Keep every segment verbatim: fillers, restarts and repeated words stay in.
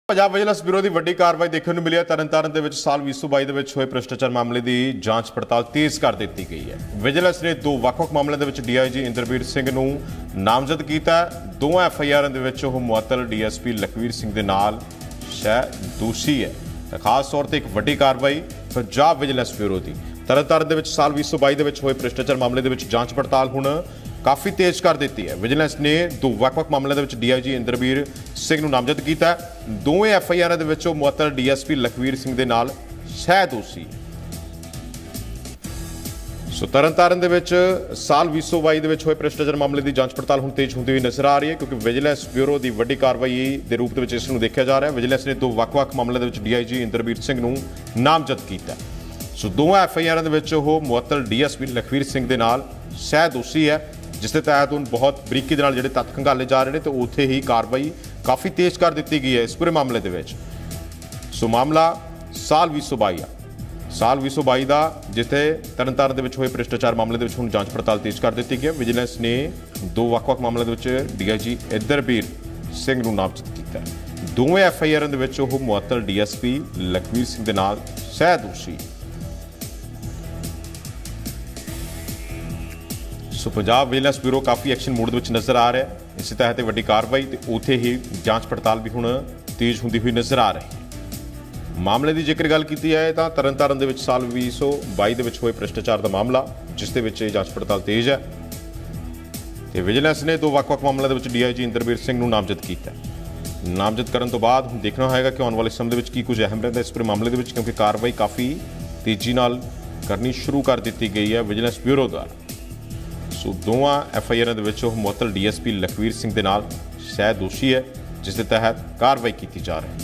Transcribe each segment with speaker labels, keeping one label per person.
Speaker 1: Punjab vigilance bureau की वड्डी कार्रवाई देखने को मिली है। तरनतारन के साल बीस सौ बाई होए भ्रष्टाचार मामले की जांच पड़ताल तेज कर दी गई है। विजिलेंस ने दो वक्-वक् मामलों के D I G Inderbir Singh को नामजद किया। दो एफ आई आर मुअत्तल D S P Lakhvir Singh के नाल शह दोषी है। खास तौर पर एक वड्डी कार्रवाई पंजाब विजिलेंस ब्यूरो की तरनतारन के साल बीस सौ बाई होए भ्रष्टाचार मामले के जांच पड़ताल हुण काफ़ी तेज कर दी है। विजिलेंस ने दो वक्-वक् मामलों के D I G Inderbir Singh नामजद किया। दोवें एफ आई आर मुअत्तल D S P Lakhvir Singh के नाल सह दोषी। सो तरनतारन के साल बीस सौ बाई होए भ्रष्टाचार मामले की जांच पड़ताल हुण तेज होती हुई नजर आ रही है, क्योंकि विजिलेंस ब्यूरो की वड्डी कार्रवाई के रूप में इस देखा जा रहा है। विजिलेंस ने दो वक्-वक् मामलों के D I G Inderbir Singh नामजद किया। सो दोवें एफ आई आर मुअत्तल D S P Lakhvir Singh के नाल सह दोषी है, जिस दे तहत हूँ बहुत बरीकी के जो तत्थ खंगाले जा रहे हैं, तो उत्थे ही कार्रवाई काफ़ी तेज कर दी गई है इस पूरे मामले के। सो मामला साल बीस सौ बाई आ साल बीस सौ बाई का, जिथे तरनतारन के होए भ्रष्टाचार मामले के हूँ जांच पड़ताल तेज कर दी गई। विजिलेंस ने दो वक्-वक् मामलों के D I G Inderbir Singh नामजद किया। दोवें एफ आई आर मुअत्तल D S P Lakhvir Singh के नाल सह दोषी। सो पंजाब विजिलेंस ब्यूरो काफ़ी एक्शन मूड में नज़र आ रहा है। इस तहत वड्डी कार्रवाई तो उत्थे ही जांच पड़ताल भी हुण तेज होंदी हुई नज़र आ रही है। मामले की जेकर गल की जाए तो तरनतारन के साल बीस सौ बाई होए भ्रष्टाचार का मामला, जिस दे जांच पड़ताल तेज है। तो विजिलेंस ने दो वक्-वक् मामलों के D I G Inderbir Singh नामजद किया। नामजद करने तो बाद हम देखना होगा कि आने वाले समय की कुछ अहम रहता इस पूरे मामले के, क्योंकि कार्रवाई काफ़ी तेजी नाल करनी शुरू कर दी गई है विजिलेंस ब्यूरो द्वारा। सो दोवां एफ आई आर मुअत्तल D S P Lakhvir Singh के नाल सह दोषी है, जिस दे तहत कार्रवाई की जा रही है।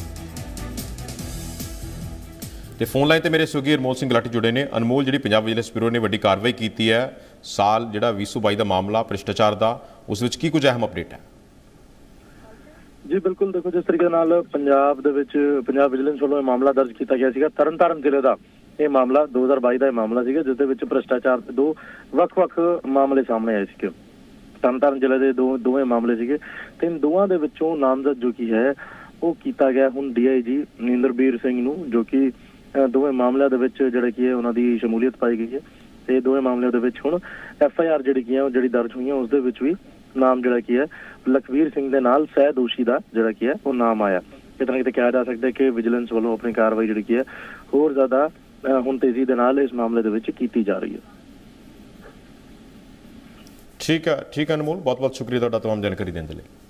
Speaker 1: तो फोन लाइन पर मेरे सहयोगी अनमोल सिंह गलाटी जुड़े ने। अनमोल, जी पंजाब विजिलेंस ब्यूरो ने वड्डी कार्रवाई की है, साल जो बीस सौ बाई का मामला भ्रष्टाचार का, उस विच की कुछ अहम अपडेट है?
Speaker 2: जी बिल्कुल, देखो जिस तरीके नाल पंजाब दे विच पंजाब विजिलेंस वालों मामला दर्ज किया गया सीगा तरनतारन जिले का। ये मामला दो हज़ार बाई का मामला है, जिस भ्रष्टाचार के दो वक्-वक् मामले सामने आए थे। तरनतारन जिले के दो दोवें मामले थे, तो इन दोवां दे विचों नामजद जो कि है वो किया गया हुण D I G Inderbir Singh नूं, जो कि दोवें मामलों के जिहड़ा कि है उन्हां दी शमूलीयत पाई गई है। तो दोवें मामलों के हुण एफ आई आर जिहड़ी की है जिहड़ी दर्ज हुई है उस दे विच भी नाम जिहड़ा कि है लखवीर सिंह के नाल सह दोषी का जिहड़ा कि है वो नाम आया। कितना किते कहा जा सकता है कि विजिलेंस वालों अपनी कार्रवाई जिहड़ी कि है होर ज़्यादा हुण तेजी दे नाल इस मामले दे विच कीती जा रही है।
Speaker 1: ठीक है, ठीक है अनमोल, बहुत बहुत शुक्रिया तुहाडा तमाम जानकारी देने के लिए।